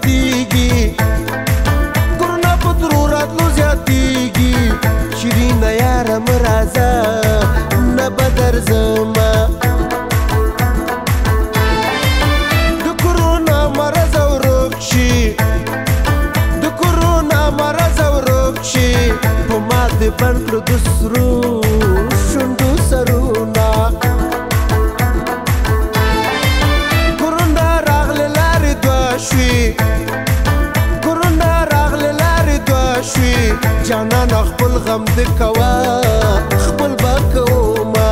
زیاتیږي کرونا په درو راتلو زیاتیږي شیرینه یاره مه راځه نه به درځمه د کرونا مرض ورک شي د کرونا مرض ورک شي په ما دې بند کړو د سرو شونډو سرونه کرونا راغله لارې دوه شوي کرونا راغله لارې دوه شوي جانان خپل غم دې کوه خپل به کومه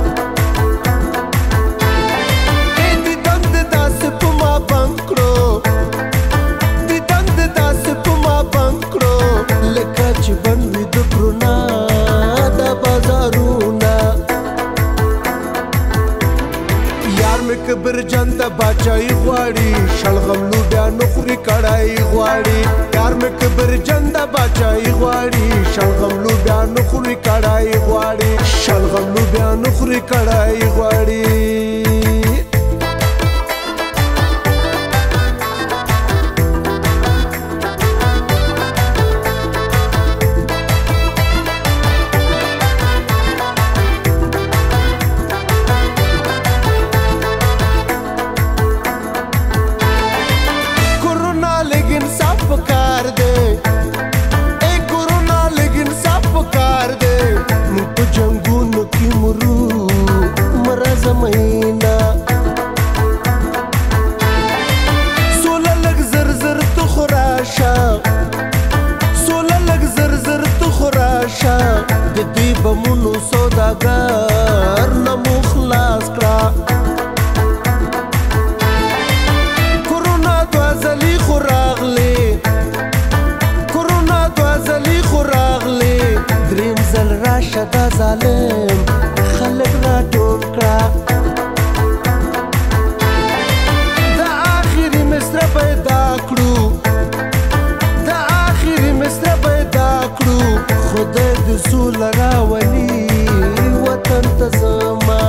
دیدن دې داسې په ما بند کړو دیدن دې داسې په ما بند کړو لکه چې بند وي د کرونا د بازارونه یار مې کبر جان ته باچایي غواړي شلغم لوبیا نه خوري کړای غواړي یار مې کبر جان ته باچایي غواړي شلغم لوبیا نه خوري کړای غواړي شلغم لوبیا نه خوري کړای غواړي بمونو سوداګر نه مو خلاص کړه کرونا دوه ځلې خو راغلې کرونا دوه ځلې خو راغلې دریم ځل راشه دا ظالم خلک راټول کړه د آخري مصره پیدا کړو د آخري مصره پیدا کړو خدای دې سوله راولي وطن ته زما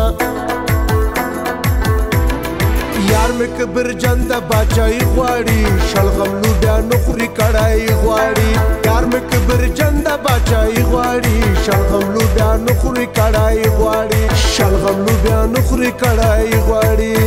یار مې کبر جان ته باچایي غواړي شلغم لوبیا نه خوري کړای غواړي یار مې کبر جان ته باچایي غواړي شلغم لوبیا نه خوري کړای غواړي شلغم لوبیا نه خوري کړای غواړي